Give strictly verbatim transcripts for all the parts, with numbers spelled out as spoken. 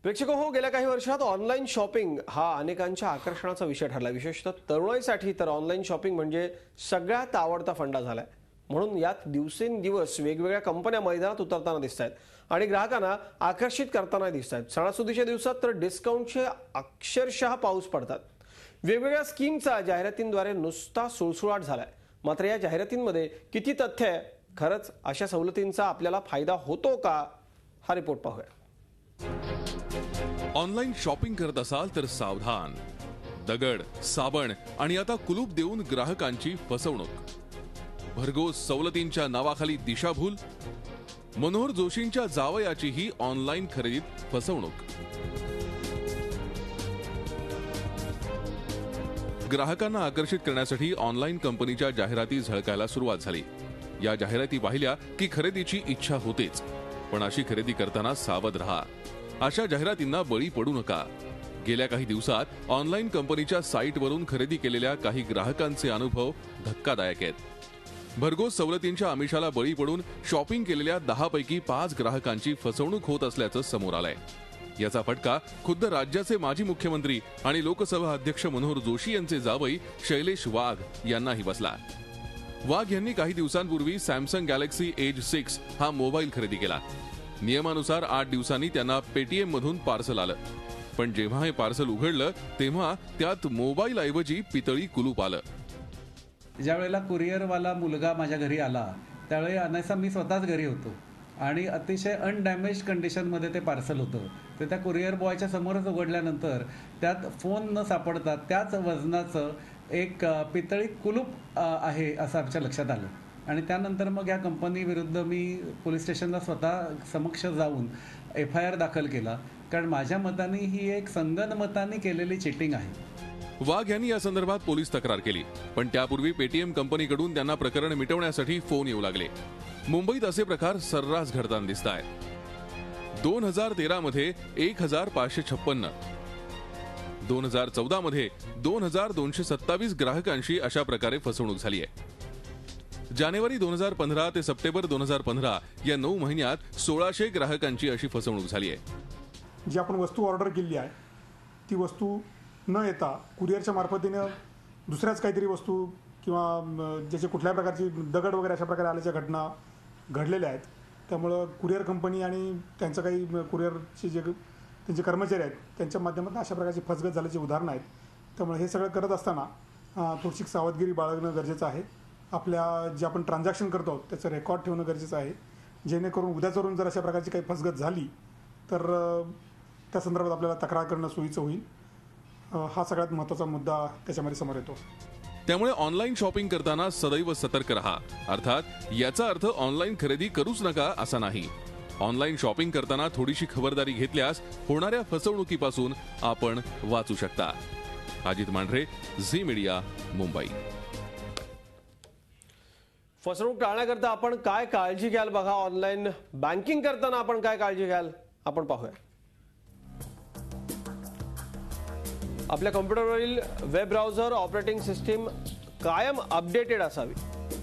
प्रेक्षको हो, गेल्या काही वर्षात ऑनलाईन शॉपिंग हा अनेकांच्या आकर्षणाचा विषय ठरला। विशेषतः तरुणाईसाठी तर ऑनलाईन शॉपिंग म्हणजे सगळ्यात आवडता फंडा झालाय। म्हणून यात दिवसेंदिवस वेगवेगळ्या कंपन्या मैदानात उतरताना दिसतात आणि ग्राहकांना आकर्षित करताना दिसतात। सणासुदीच्या दिवसात तर डिस्काउंटचे अक्षरशः पाऊस पडतात। वेगवेगळ्या स्कीमचा जाहिरातींद्वारे नुसता सुळसुळाट झालाय। मात्र या जाहिरातींमध्ये किती तथ्य आहे, खरंच अशा सवलतींचा आपल्याला फायदा होतो का, हा रिपोर्ट पाहूया। ऑनलाईन शॉपिंग करत असाल तर सावधान। दगड, साबण आणि आता कुलूप देऊन ग्राहकांची फसवणूक। भरघोस सवलतींच्या नावाखाली दिशाभूल। मनोहर जोशींच्या जावयाची ही ऑनलाईन खरेदीत फसवणूक। ग्राहकांना आकर्षित करण्यासाठी ऑनलाईन कंपनीच्या जाहिराती झळकायला सुरुवात झाली। या जाहिराती पाहिल्या की खरेदीची इच्छा होतेच, पण अशी खरेदी करताना सावध रहा। अशा जाहिरातींना बळी पडू नका। गेल्या काही दिवसात ऑनलाईन कंपनीच्या साईटवरून खरेदी केलेल्या काही ग्राहकांचे अनुभव धक्कादायक आहेत। भरघोस सवलतींच्या आमिषाला बळी पडून शॉपिंग केलेल्या दहा पैकी पाच ग्राहकांची फसवणूक होत असल्याचं समोर आलंय। याचा फटका खुद्द राज्याचे माजी मुख्यमंत्री आणि लोकसभा अध्यक्ष मनोहर जोशी यांचे जावई शैलेश वाघ यांनाही बसला। वाघ यांनी काही दिवसांपूर्वी सॅमसंग गॅलेक्सी एज सिक्स हा मोबाईल खरेदी केला। नियमानुसार आठ दिवसांनी त्यांना पेटीएम मधून पार्सल आलं, पण जेव्हा हे पार्सल उघडलं तेव्हा त्यात मोबाईल ऐवजी पितळी कुलूप आलं। ज्या वेळेला कुरिअरवाला मुलगा माझ्या घरी आला त्यावेळी अनायसा मी स्वतःच घरी होतो आणि अतिशय अनडॅमेज कंडिशनमध्ये ते पार्सल होतं। तर त्या कुरिअर बॉयच्या समोरच उघडल्यानंतर त्यात फोन न सापडता त्याच वजनाचं एक पितळी कुलूप आहे असं आमच्या लक्षात आलं आणि त्यानंतर मग या कंपनी विरुद्ध मी पोलीस स्टेशनला स्वतः समक्ष जाऊन एफ आय आर दाखल केला, कारण माझ्या मताने ही एक संगनमताने केलेली चिटिंग आहे। वाघ यांनी या संदर्भात पोलीस तक्रार केली, पण त्यापूर्वी पेटीएम कंपनीकडून त्यांना प्रकरण मिटवण्यासाठी फोन येऊ लागले। मुंबईत असे प्रकार सर्रास घडताना दिसत आहेत। दोन हजार तेरा मध्ये एक हजार पाचशे छप्पन्न, दोन हजार चौदा मध्ये दोन हजार दोनशे सत्तावीस ग्राहकांशी अशा प्रकारे फसवणूक झाली आहे। जानेवारी दोन हजार पंधरा ते सप्टेंबर दोन हजार पंधरा या नऊ महिन्यात सोळाशे ग्राहकांची अशी फसवणूक झाली आहे। जी आपण वस्तू ऑर्डर केली आहे ती वस्तू न येता कुरिअरच्या मार्फतीने दुसऱ्याच काहीतरी वस्तू किंवा ज्याचे कुठल्याही प्रकारची दगड वगैरे अशा प्रकारे आल्याच्या घटना घडलेल्या आहेत। त्यामुळं कुरिअर कंपनी आणि त्यांचं काही कुरिअरचे जे त्यांचे कर्मचारी आहेत त्यांच्या माध्यमातून अशा प्रकारची फसगत झाल्याची उदाहरणं आहेत। त्यामुळे हे सगळं करत असताना थोडीशी सावधगिरी बाळगणं गरजेचं आहे। आपल्या जे आपण ट्रान्झॅक्शन करतो त्याचं रेकॉर्ड ठेवणं गरजेचं आहे, जेणेकरून उद्याचवरून जर अशा प्रकारची काही फसगत झाली तर त्या संदर्भात आपल्याला तक्रार करणं सोयीचं होईल। हा सगळ्यात महत्त्वाचा मुद्दा त्याच्यामध्ये समोर येतो। त्यामुळे ऑनलाईन शॉपिंग करताना सदैव सतर्क रहा। अर्थात याचा अर्थ ऑनलाईन खरेदी करूच नका असा नाही। ऑनलाईन शॉपिंग करताना थोडीशी खबरदारी घेतल्यास होणाऱ्या फसवणुकीपासून आपण वाचू शकता। Ajit Mandhare, Zee Media, Mumbai. फसवणूक टाळण्याकरता आपण काय काळजी घ्याल बघा। ऑनलाईन बँकिंग करताना आपण काय काळजी घ्याल आपण पाहूया। आपल्या कॉम्प्युटरवरील वेब ब्राउझर ऑपरेटिंग सिस्टीम कायम अपडेटेड असावी।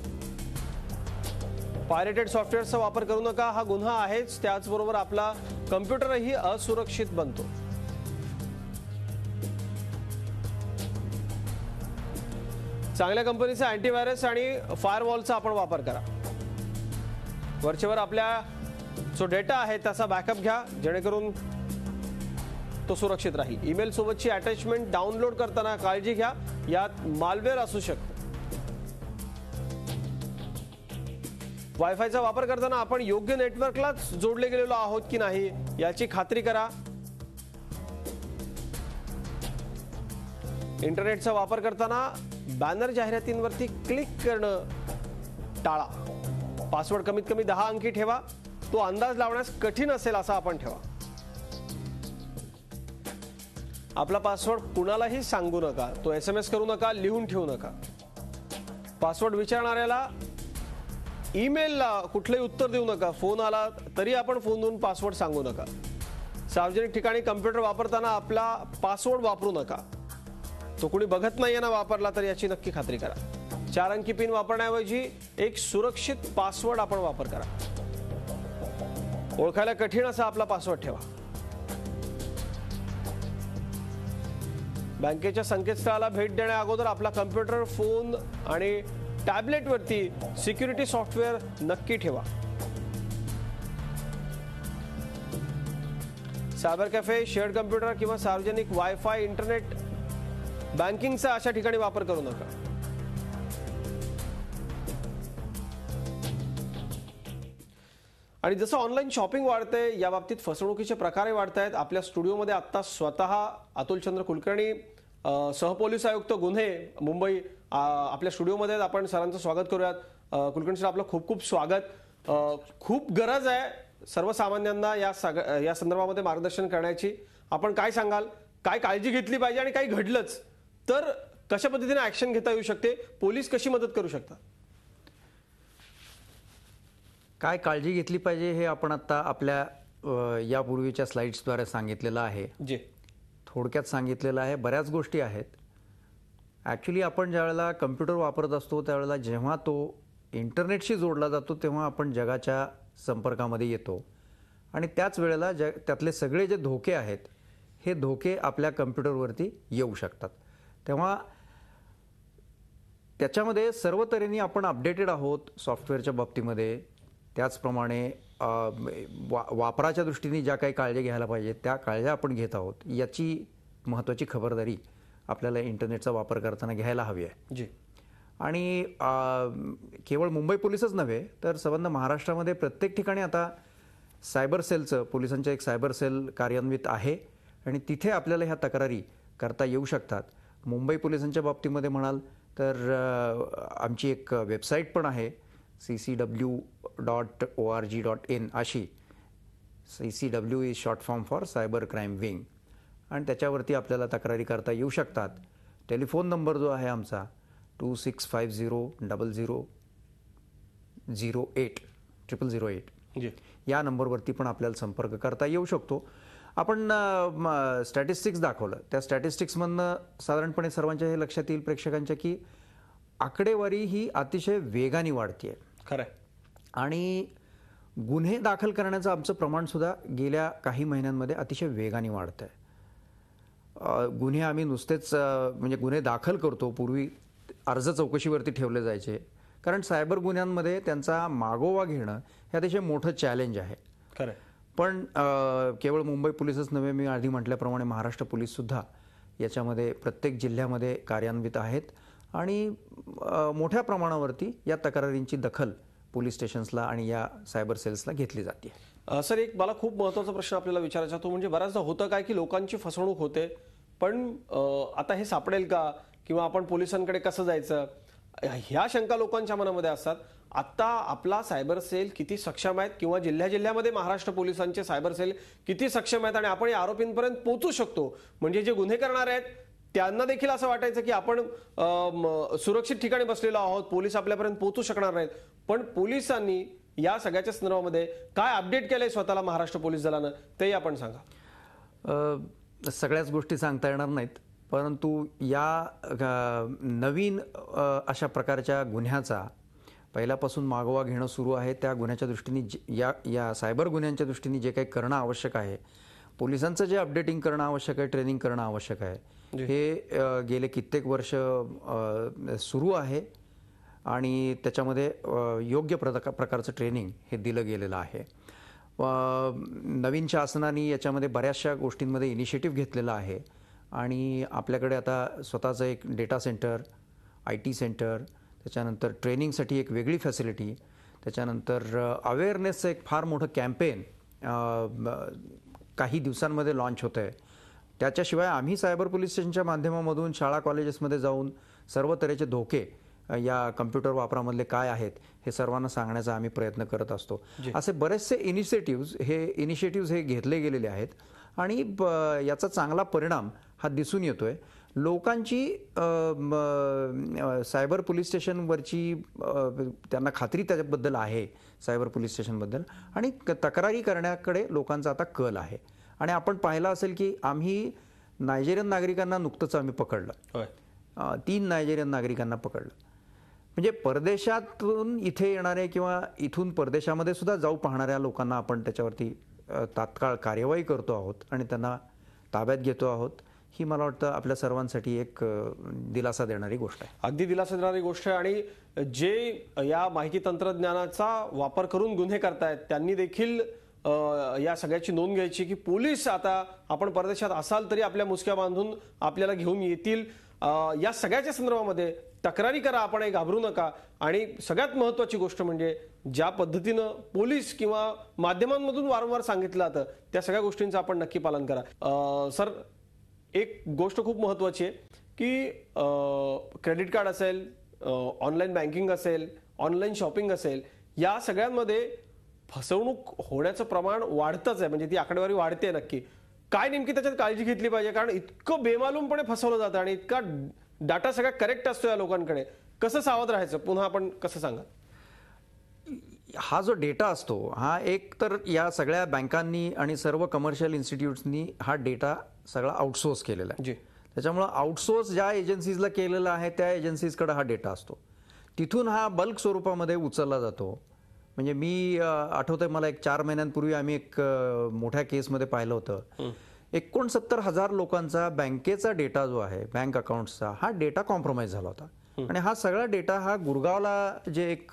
पायरेटेड सॉफ्टवेअरचा वापर करू नका, हा गुन्हा आहेच। त्याचबरोबर आपला कॉम्प्युटरही असुरक्षित बनतो। चांगल्या कंपनीचा अँटीव्हायरस आणि फायरवॉलचा आपण वापर करा। वरचेवर आपल्या जो डेटा आहे त्याचा बॅकअप घ्या, जेणेकरून तो सुरक्षित राहील। ईमेल सोबतची अटॅचमेंट डाउनलोड करताना काळजी घ्या, यात मालवेअर असू शकतं। वायफायचा वापर करताना आपण योग्य नेटवर्कलाच जोडले गेलेलो आहोत की नाही याची खात्री करा। इंटरनेटचा वापर करताना बॅनर जाहिरातींवरती क्लिक करणं टाळा। पासवर्ड कमीत कमी दहा अंकी ठेवा, तो अंदाज लावण्यास कठीण असेल असा आपण ठेवा। आपला पासवर्ड कुणालाही सांगू नका, तो एस एम एस करू नका, लिहून ठेवू नका। पासवर्ड विचारणाऱ्याला ईमेलला कुठलंही उत्तर देऊ नका। फोन आला तरी आपण फोनवरून पासवर्ड सांगू नका। सार्वजनिक ठिकाणी कॉम्प्युटर वापरताना आपला पासवर्ड वापरू नका, तो कुणी बघत नाहीये ना वापरला तर याची नक्की खात्री करा। चार अंकी पिन वापरण्याऐवजी एक सुरक्षित पासवर्ड आपण वापर करा। ओळखायला कठीण असा आपला पासवर्ड ठेवा। बँकेच्या संकेतस्थळाला भेट देण्या अगोदर आपला कम्प्युटर, फोन आणि टॅबलेटवरती सिक्युरिटी सॉफ्टवेअर नक्की ठेवा. सायबर कॅफे, शेअर्ड कम्प्युटर किंवा सार्वजनिक वायफाय, इंटरनेट बँकिंगचा अशा ठिकाणी वापर करू नका. आणि जसं ऑनलाईन शॉपिंग वाढते, या बाबतीत फसवणुकीचे प्रकारही वाढत आहेत. आपल्या स्टुडिओमध्ये आता स्वतः अतुलचंद्र कुलकर्णी, सहपोलीस आयुक्त गुन्हे, मुंबई, आपल्या स्टुडिओमध्ये आपण सरांचं स्वागत करूयात. कुलकर्णी सर, आपलं खूप खूप स्वागत. खूप गरज आहे सर्वसामान्यांना या या संदर्भामध्ये मार्गदर्शन करण्याची. आपण काय सांगाल, काय काळजी घेतली पाहिजे आणि काही घडलंच तर कशा पद्धतीने ऍक्शन घेता येऊ शकते, पोलीस कशी मदत करू शकतात? काय काळजी घेतली पाहिजे हे आपण आता आपल्या यापूर्वीच्या स्लाइड्सद्वारे सांगितलेलं आहे. जी थोडक्यात सांगितलेलं आहे. बऱ्याच गोष्टी आहेत. ॲक्च्युली आपण ज्यावेळेला कम्प्युटर वापरत असतो त्यावेळेला जेव्हा तो इंटरनेटशी जोडला जातो तेव्हा आपण जगाच्या संपर्कामध्ये येतो आणि त्याच वेळेला जग त्यातले सगळे जे धोके आहेत हे धोके आपल्या कम्प्युटरवरती येऊ शकतात. तेव्हा त्याच्यामध्ये सर्व तऱ्हेने आपण अपडेटेड आहोत सॉफ्टवेअरच्या बाबतीमध्ये. त्याचप्रमाणे वा वापराच्या दृष्टीने ज्या काही काळजी घ्यायला पाहिजे त्या काळज्या आपण घेत आहोत. याची महत्त्वाची खबरदारी आपल्याला इंटरनेटचा वापर करताना घ्यायला हवी आहे. जी आणि केवळ मुंबई पोलीसच नव्हे तर संबंध महाराष्ट्रामध्ये प्रत्येक ठिकाणी आता सायबर सेलचं, पोलिसांचं एक सायबर सेल कार्यान्वित आहे आणि तिथे आपल्याला ह्या तक्रारी करता येऊ शकतात. मुंबई पोलिसांच्या बाबतीमध्ये म्हणाल तर आमची एक वेबसाईट पण आहे, C C W dot O R G dot in अशी. C C W is short form for cyber crime wing. आणि त्याच्यावरती आपल्याला तक्रारी करता येऊ शकतात. टेलिफोन नंबर जो आहे आमचा two six five zero double zero zero eight triple zero eight जी या नंबरवरती पण आपल्याला संपर्क करता येऊ शकतो. आपण स्टॅटिस्टिक्स दाखवलं, त्या स्टॅटिस्टिक्समधनं साधारणपणे सर्वांच्या हे लक्षात येईल प्रेक्षकांच्या की आकडेवारी ही अतिशय वेगाने वाढते. खरं. आणि गुन्हे दाखल करण्याचं आमचं प्रमाणसुद्धा गेल्या काही महिन्यांमध्ये अतिशय वेगाने वाढतं आहे. गुन्हे आम्ही नुसतेच म्हणजे गुन्हे दाखल करतो, पूर्वी अर्ज चौकशीवरती ठेवले जायचे, कारण सायबर गुन्ह्यांमध्ये त्यांचा मागोवा घेणं हे अतिशय मोठं चॅलेंज आहे. खरं. पण केवळ मुंबई पोलीसच नव्हे, मी आधी म्हटल्याप्रमाणे महाराष्ट्र पोलीससुद्धा याच्यामध्ये प्रत्येक जिल्ह्यामध्ये कार्यान्वित आहेत आणि मोठ्या प्रमाणावरती या तक्रारींची दखल पोलीस स्टेशन्सला आणि या सायबर सेल्सला घेतली जाते. सर, एक मला खूप महत्त्वाचा प्रश्न आपल्याला विचारायचा, तो म्हणजे बऱ्याचदा होतं काय की लोकांची फसवणूक होते, पण आता हे सापडेल का किंवा आपण पोलिसांकडे कसं जायचं, ह्या शंका लोकांच्या मनामध्ये असतात. आता आपला सायबर सेल किती सक्षम आहेत किंवा जिल्ह्या जिल्ह्यामध्ये महाराष्ट्र पोलिसांचे सायबर सेल किती सक्षम आहेत आणि आपण या आरोपींपर्यंत पोहोचू शकतो, म्हणजे जे गुन्हे करणारे आहेत त्यांना देखील असं वाटायचं की आपण सुरक्षित ठिकाणी बसलेलो आहोत, पोलीस आपल्यापर्यंत पोहोचू शकणार नाहीत. पण पोलिसांनी या सगळ्याच्या संदर्भामध्ये काय अपडेट केलंय स्वतःला महाराष्ट्र पोलीस दलानं, ते आपण सांगा. सगळ्याच गोष्टी सांगता येणार नाहीत, परंतु या नवीन अशा प्रकारच्या गुन्ह्याचा पहिल्यापासून मागोवा घेणं सुरू आहे. त्या गुन्ह्याच्या दृष्टीने या या सायबर गुन्ह्यांच्या दृष्टीने जे काही करणं आवश्यक आहे, पोलिसांचं जे अपडेटिंग करणं आवश्यक आहे, ट्रेनिंग करणं आवश्यक आहे, हे गेले कित्येक वर्ष सुरू आहे आणि त्याच्यामध्ये योग्य प्रकारचं ट्रेनिंग हे दिलं गेलेलं आहे. नवीन शासनाने याच्यामध्ये बऱ्याचशा गोष्टींमध्ये इनिशिएटिव्ह घेतलेला आहे आणि आपल्याकडे आता स्वतःचं एक data centre, I T centre, त्याच्यानंतर ट्रेनिंगसाठी एक वेगळी फॅसिलिटी, त्याच्यानंतर अवेअरनेसचं एक फार मोठं कॅम्पेन काही दिवसांमध्ये लॉन्च होतं आहे. त्याच्याशिवाय आम्ही सायबर पोलीस स्टेशनच्या माध्यमामधून शाळा कॉलेजेसमध्ये जाऊन सर्व तऱ्हेचे धोके या कम्प्युटर वापरामधले काय आहेत हे सर्वांना सांगण्याचा आम्ही प्रयत्न करत असतो. असे बरेचसे इनिशिएटिव्ज हे इनिशिएटिव्ज हे घेतले गेलेले आहेत आणि याचा चांगला परिणाम हा दिसून येतोय. लोकांची सायबर पोलीस स्टेशनवरची त्यांना खात्री त्याच्याबद्दल आहे, सायबर पोलीस स्टेशनबद्दल, आणि तक्रारी करण्याकडे लोकांचा आता कल आहे. आणि आपण पाहिलं असेल की आम्ही नायजेरियन नागरिकांना नुकतंच आम्ही पकडलं, तीन नायजेरियन नागरिकांना पकडलं. म्हणजे परदेशातून इथे येणारे किंवा इथून परदेशामध्ये सुद्धा जाऊ पाहणाऱ्या लोकांना आपण त्याच्यावरती तात्काळ कार्यवाही करतो आहोत आणि त्यांना ताब्यात घेतो आहोत. ही मला वाटतं आपल्या सर्वांसाठी एक अ, दिलासा देणारी गोष्ट आहे. अगदी दिलासा देणारी गोष्ट आहे. आणि जे या माहिती तंत्रज्ञानाचा वापर करून गुन्हे करतायत त्यांनी देखील अ, या सगळ्याची नोंद घ्यायची की पोलीस आता आपण परदेशात असाल तरी आपल्या मुसक्या बांधून आपल्याला घेऊन येतील. अ, या सगळ्याच्या संदर्भामध्ये तक्रारी करा, आपण हे घाबरू नका. आणि सगळ्यात महत्त्वाची गोष्ट म्हणजे ज्या पद्धतीनं पोलीस किंवा माध्यमांमधून वारंवार सांगितलं जातं त्या सगळ्या गोष्टींचं आपण नक्की पालन करा. अ, सर, एक गोष्ट खूप महत्त्वाची आहे की क्रेडिट कार्ड असेल, ऑनलाईन बँकिंग असेल, ऑनलाईन शॉपिंग असेल, या सगळ्यांमध्ये फसवणूक होण्याचं प्रमाण वाढतंच आहे. म्हणजे ती आकडेवारी वाढते नक्की. काय नेमकी त्याच्यात काळजी घेतली पाहिजे? कारण इतकं बेमालूमपणे फसवलं जातं आणि इतका डाटा सगळा करेक्ट असतो या लोकांकडे. कसं सावध राहायचं पुन्हा आपण कसं सांगा? हा जो डेटा असतो हा एक तर या सगळ्या बँकांनी आणि सर्व कमर्शियल इन्स्टिट्यूट्सनी हा डेटा सगळा आउटसोर्स केलेला आहे. जी. त्याच्यामुळं आउटसोर्स ज्या एजन्सीजला केलेला आहे त्या एजन्सीजकडे हा डेटा असतो. तिथून हा बल्क स्वरूपामध्ये उचलला जातो. म्हणजे मी आठवतंय मला एक चार महिन्यांपूर्वी आम्ही एक अ, मोठ्या केसमध्ये पाहिलं होतं. एकोणसत्तर हजार लोकांचा बँकेचा डेटा जो आहे, बँक अकाउंट्सचा, हा डेटा कॉम्प्रोमाइज झाला होता. आणि हा सगळा डेटा हा गुरगावला जे एक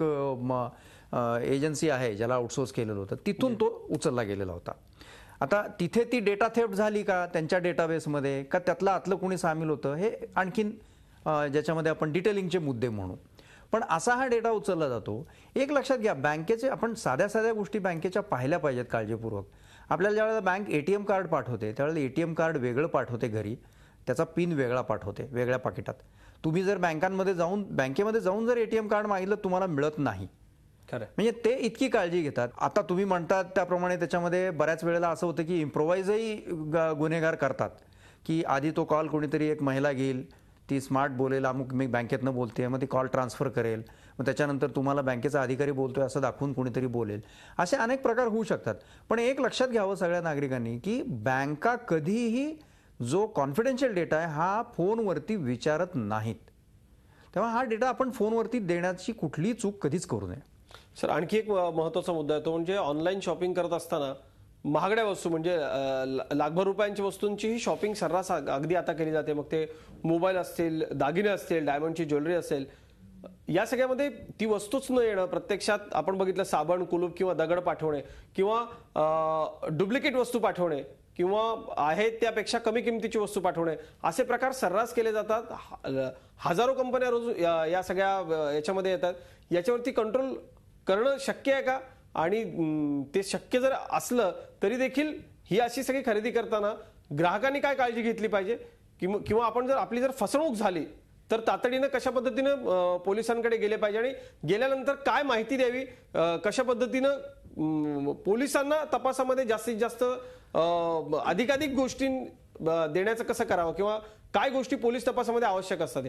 एजन्सी आहे ज्याला आउटसोर्स केलेलं होतं तिथून तो उचलला गेलेला होता. आता तिथे ती डेटा थेफ्ट झाली का त्यांच्या डेटाबेसमध्ये, का त्यातलं आतलं कोणी सामील होतं, हे आणखीन अ, ज्याच्यामध्ये आपण डिटेलिंगचे मुद्दे म्हणू. पण असा हा डेटा उचलला जातो. एक लक्षात घ्या, बँकेचे आपण साध्या साध्या गोष्टी बँकेच्या पाहिल्या पाहिजेत काळजीपूर्वक. आपल्याला ज्यावेळेला बँक एटीएम कार्ड पाठवते त्यावेळेला एटीएम कार्ड वेगळं पाठवते घरी, त्याचा पिन वेगळा पाठवते वेगळ्या पाकिटात. तुम्ही जर बँकांमध्ये जाऊन बँकेमध्ये जाऊन जर एटीएम कार्ड मागितलं तुम्हाला मिळत नाही. खरं. म्हणजे ते इतकी काळजी घेतात. आता तुम्ही म्हणतात त्याप्रमाणे त्याच्यामध्ये बऱ्याच वेळेला असं होतं की इम्प्रोवाइजही गुन्हेगार करतात की आधी तो कॉल कोणीतरी एक महिला घेईल, ती स्मार्ट बोलेल, अमुक मी बँकेतनं बोलते, मग ती कॉल ट्रान्सफर करेल, मग त्याच्यानंतर तुम्हाला बँकेचा अधिकारी बोलतोय असं दाखवून कोणीतरी बोलेल. असे अनेक प्रकार होऊ शकतात. पण एक लक्षात घ्यावं सगळ्या नागरिकांनी की बँका कधीही जो कॉन्फिडेन्शियल डेटा आहे हा फोनवरती विचारत नाहीत. तेव्हा हा डेटा आपण फोनवरती देण्याची कुठलीही चूक कधीच करू नये. सर, आणखी एक महत्त्वाचा मुद्दा आहे तो म्हणजे ऑनलाईन शॉपिंग करत असताना महागड्या वस्तू म्हणजे अ, लाखभर रुपयांच्या वस्तूंचीही शॉपिंग सर्रास अगदी आता केली जाते. मग ते मोबाईल असतील, दागिने असतील, डायमंडची ज्वेलरी असेल, या सगळ्यामध्ये ती वस्तूच न येणं, प्रत्यक्षात आपण बघितलं साबण, कुलूप किंवा दगड पाठवणे किंवा डुप्लिकेट वस्तू पाठवणे किंवा आहेत त्यापेक्षा कमी किमतीची वस्तू पाठवणे, असे प्रकार सर्रास केले जातात. हजारो कंपन्या रोज या, या सगळ्या याच्यामध्ये येतात. याच्यावरती कंट्रोल करणं शक्य आहे का? आणि ते शक्य जर असलं तरी देखील ही अशी सगळी खरेदी करताना ग्राहकांनी काय काळजी घेतली पाहिजे? किंवा आपण जर आपली जर फसवणूक झाली तर तातडीनं कशा पद्धतीनं पोलिसांकडे गेले पाहिजे आणि गेल्यानंतर काय माहिती द्यावी, कशा पद्धतीनं पोलिसांना तपासामध्ये जास्तीत जास्त अधिकाधिक गोष्टी देण्याचं कसं करावं किंवा काय गोष्टी पोलीस तपासामध्ये आवश्यक असतात?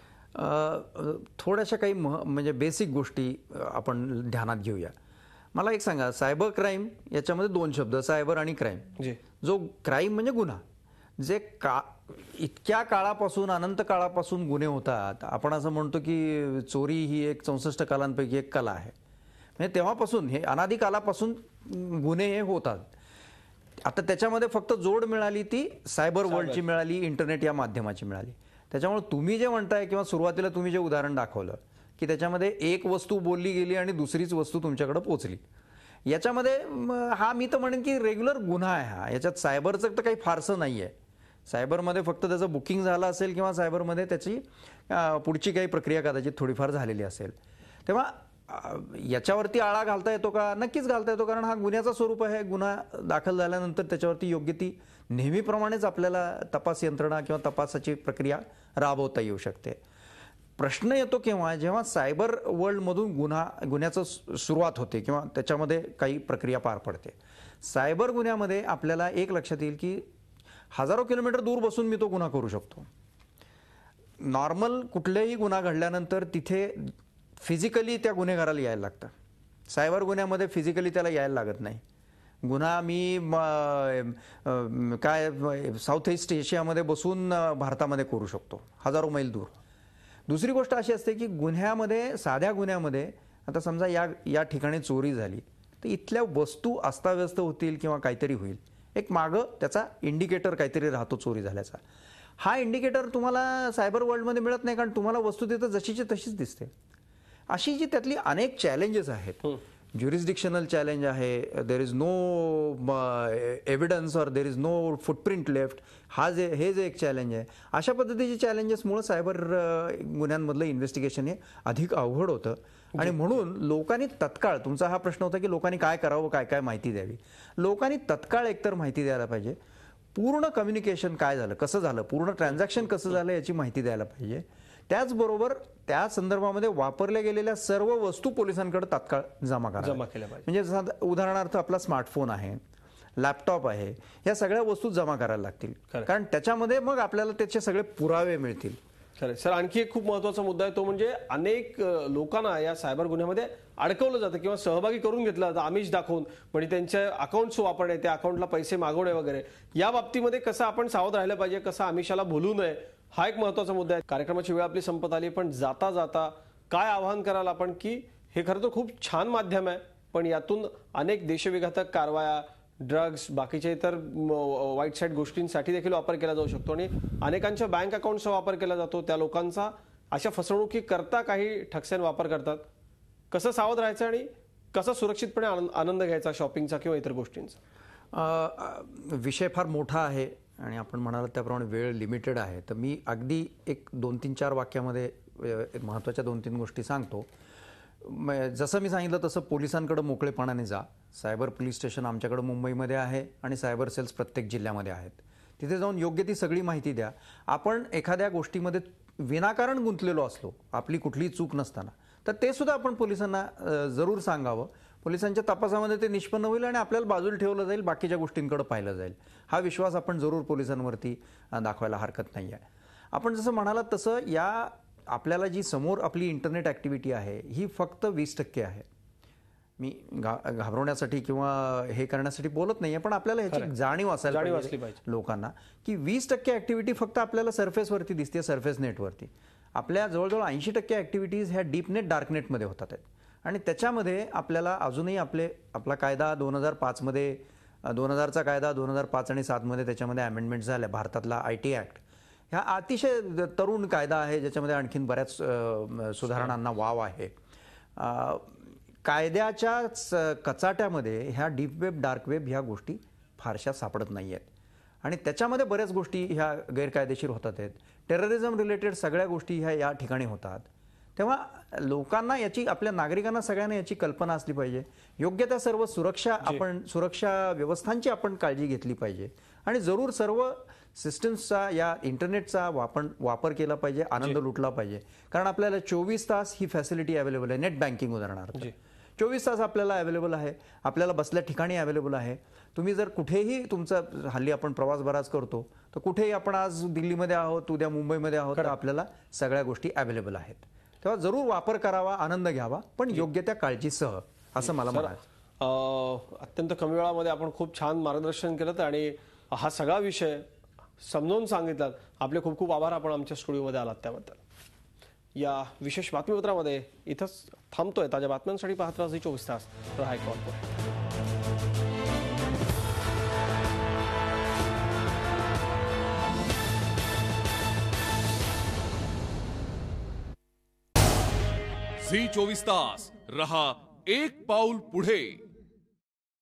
यात थोड्याशा काही म्हणजे बेसिक गोष्टी आपण ध्यानात घेऊया. मला एक सांगा, सायबर क्राईम याच्यामध्ये दोन शब्द, सायबर आणि क्राईम. जो क्राईम म्हणजे गुन्हा, जे का इतक्या काळापासून अनंत काळापासून गुन्हे होतात. आपण असं म्हणतो की चोरी ही एक चौसष्ट कलांपैकी एक कला आहे. म्हणजे तेव्हापासून हे अनादी कालापासून गुन्हे हे होतात. आता त्याच्यामध्ये फक्त जोड मिळाली ती सायबर वर्ल्डची मिळाली, इंटरनेट या माध्यमाची मिळाली. त्याच्यामुळे तुम्ही जे म्हणताय किंवा सुरुवातीला तुम्ही जे उदाहरण दाखवलं की त्याच्यामध्ये एक वस्तू बोलली गेली आणि दुसरीच वस्तू तुमच्याकडे पोहोचली, याच्यामध्ये हा मी तर म्हणेन की रेग्युलर गुन्हा आहे हा. याच्यात सायबरचं तर काही फारसं नाही आहे. सायबरमध्ये फक्त त्याचं बुकिंग झालं असेल किंवा सायबरमध्ये त्याची पुढची काही प्रक्रिया कदाचित थोडीफार झालेली असेल. तेव्हा याच्यावरती आळा घालता येतो का? नक्कीच घालता येतो, कारण हा गुन्ह्याचा स्वरूप आहे. गुन्हा दाखल झाल्यानंतर त्याच्यावरती योग्य ती नेहमीप्रमाणेच आपल्याला तपास यंत्रणा किंवा तपासाची प्रक्रिया राबवता येऊ शकते. प्रश्न येतो केव्हा, जेव्हा सायबर वर्ल्डमधून गुन्हा गुन्ह्याचं सुरुवात होते किंवा त्याच्यामध्ये काही प्रक्रिया पार पडते. सायबर गुन्ह्यामध्ये आपल्याला एक लक्षात येईल की हजारो किलोमीटर दूर बसून मी तो गुन्हा करू शकतो. नॉर्मल कुठलेही गुन्हा घडल्यानंतर तिथे फिजिकली त्या गुन्हेगाराला यायला लागतं. सायबर गुन्ह्यामध्ये फिजिकली त्याला यायला लागत नाही. गुन्हा मी काय साऊथ ईस्ट एशियामध्ये बसून भारतामध्ये करू शकतो, हजारो मैल दूर. दुसरी गोष्ट अशी असते की गुन्ह्यामध्ये, साध्या गुन्ह्यामध्ये, आता समजा या या ठिकाणी चोरी झाली तर इथल्या वस्तू अस्ताव्यस्त होतील किंवा काहीतरी होईल. एक मागं त्याचा इंडिकेटर काहीतरी राहतो चोरी झाल्याचा. हा इंडिकेटर तुम्हाला सायबर वर्ल्डमध्ये मिळत नाही, कारण तुम्हाला वस्तू तिथं जशीची तशीच दिसते. अशी जी त्यातली अनेक चॅलेंजेस आहेत, ज्युरिस्डिक्शनल चॅलेंज आहे, there is no evidence or there is no footprint left, हा जे हे जे एक चॅलेंज आहे, अशा पद्धतीचे चॅलेंजेसमुळे सायबर गुन्ह्यांमधलं इन्व्हेस्टिगेशन हे अधिक अवघड होतं. आणि म्हणून लोकांनी तत्काळ, तुमचा हा प्रश्न होता की लोकांनी काय करावं, काय काय माहिती द्यावी, लोकांनी तत्काळ एकतर माहिती द्यायला पाहिजे, पूर्ण कम्युनिकेशन काय झालं, कसं झालं, पूर्ण ट्रान्झॅक्शन कसं झालं याची माहिती द्यायला पाहिजे. त्याचबरोबर त्या संदर्भामध्ये वापरल्या गेलेल्या सर्व वस्तू पोलिसांकडे तात्काळ जमा करा जमा केल्या पाहिजे. म्हणजे साध- उदाहरणार्थ आपला स्मार्टफोन आहे, लॅपटॉप आहे, या सगळ्या वस्तू जमा करायला लागतील, कारण त्याच्यामध्ये मग आपल्याला त्याचे सगळे पुरावे मिळतील. खरं सर, आणखी एक खूप महत्वाचा मुद्दा आहे, तो म्हणजे अनेक अ, लोकांना या सायबर गुन्ह्यामध्ये अडकवलं जातं किंवा सहभागी करून घेतलं जातं आमिष दाखवून, म्हणजे त्यांचे अकाउंट्स वापरणे, त्या अकाउंटला पैसे मागवणे वगैरे. या बाबतीमध्ये कसं आपण सावध राहिलं पाहिजे, कसं आमिषाला भुलू नये, हा एक महत्वाचा मुद्दा आहे. कार्यक्रमाची वेळ आपली संपत आली, पण जाता जाता काय आवाहन कराल आपण, की हे खरं तर खूप छान माध्यम आहे, पण यातून अनेक देशविघातक कारवाया, ड्रग्ज, बाकीच्या इतर वाईट साईड गोष्टींसाठी देखील वापर केला जाऊ शकतो आणि अनेकांच्या बँक अकाउंटचा वापर केला जातो. त्या लोकांचा अशा फसवणुकी करता काही ठगस्यान वापर करतात. कसं सावध राहायचं आणि कसा सुरक्षितपणे आनंद आनंद घ्यायचा शॉपिंगचा किंवा इतर गोष्टींचा? अ, विषय फार मोठा आहे आणि आपण म्हणालात त्याप्रमाणे वेळ लिमिटेड आहे, तर मी अगदी एक दोन तीन चार वाक्यामध्ये एक महत्त्वाच्या दोन तीन गोष्टी सांगतो. म- जसं मी सांगितलं तसं पोलिसांकडे मोकळेपणाने जा. सायबर पोलीस स्टेशन आमच्याकडे मुंबईमध्ये आहे आणि सायबर सेल्स प्रत्येक जिल्ह्यामध्ये आहेत. तिथे जाऊन योग्य ती सगळी माहिती द्या. आपण एखाद्या गोष्टीमध्ये विनाकारण गुंतलेलो असलो, आपली कुठलीही चूक नसताना, तर ते सुद्धा आपण पोलिसांना अ, जरूर सांगावं. पोलिसांच्या तपासामध्ये ते निष्पन्न होईल आणि आपल्याला बाजूला ठेवलं जाईल, बाकीच्या गोष्टींकडे पाहिलं जाईल. हा विश्वास आपण जरूर पोलिसांवरती अ, दाखवायला हरकत नाही आहे. आपण जसं म्हणालात तसं या आपल्याला जी समोर आपली इंटरनेट ॲक्टिव्हिटी आहे ही फक्त वीस टक्के आहे. मी घा घाबरवण्यासाठी किंवा हे करण्यासाठी बोलत नाही आहे, पण आपल्याला ह्याची जाणीव असायला जाणीव पाहिजे असली पाहिजे लोकांना, की वीस टक्के ॲक्टिव्हिटी फक्त आपल्याला सरफेसवरती दिसते, सरफेस नेटवरती. आपल्या जवळजवळ ऐंशी टक्के ॲक्टिव्हिटीज ह्या डीप नेट, डार्क नेटमध्ये होतात आहेत. आणि त्याच्यामध्ये आपल्याला अजूनही आपले आपला कायदा दोन हजार पाचमध्ये दोन हजारचा कायदा दोन हजार पाच आणि सातमध्ये त्याच्यामध्ये अमेंडमेंट झाल्या. भारतातला आय टी ॲक्ट ह्या अतिशय तरुण कायदा आहे, ज्याच्यामध्ये आणखीन बऱ्याच सुधारणांना वाव आहे. कायद्याच्या कचाट्यामध्ये ह्या डीप वेब, डार्क वेब ह्या गोष्टी फारशा सापडत नाही आहेत आणि त्याच्यामध्ये बऱ्याच गोष्टी ह्या गैरकायदेशीर होतात आहेत. टेररिझम रिलेटेड सगळ्या गोष्टी ह्या या ठिकाणी होतात. तेव्हा लोकांना याची, आपल्या नागरिकांना सगळ्यांना याची कल्पना असली पाहिजे. योग्य त्या सर्व सुरक्षा आपण सुरक्षा व्यवस्थांची आपण काळजी घेतली पाहिजे आणि जरूर सर्व सिस्टम्सचा, या इंटरनेटचा वापर वापर केला पाहिजे, आनंद लुटला पाहिजे. कारण आपल्याला चोवीस तास ही फॅसिलिटी अवेलेबल आहे. नेट बँकिंग उदाहरणार्थ चोवीस तास आपल्याला अवेलेबल आहे, आपल्याला बसल्या ठिकाणी अवेलेबल आहे. तुम्ही जर कुठेही तुमचा, हल्ली आपण प्रवास बराच करतो, तर कुठेही आपण आज दिल्लीमध्ये आहोत, उद्या मुंबईमध्ये आहोत, तर आपल्याला सगळ्या गोष्टी अवेलेबल आहेत. तेव्हा जरूर वापर करावा, आनंद घ्यावा, पण योग्य त्या काळजीसह, असं मला म्हणायचं. अत्यंत कमी वेळामध्ये आपण खूप छान मार्गदर्शन केलं आणि हा सगळा विषय समजावून सांगितलात. आपले खूप खूप आभार, आपण आमच्या स्टुडिओमध्ये आलात त्याबद्दल. या विशेष बातमीपत्रामध्ये इथंच थांबतोय. ताज्या बातम्यांसाठी पाहत राहा झी चोवीस तास. रहा कॉल. झी चोवीस तास, रहा एक पाऊल पुढे.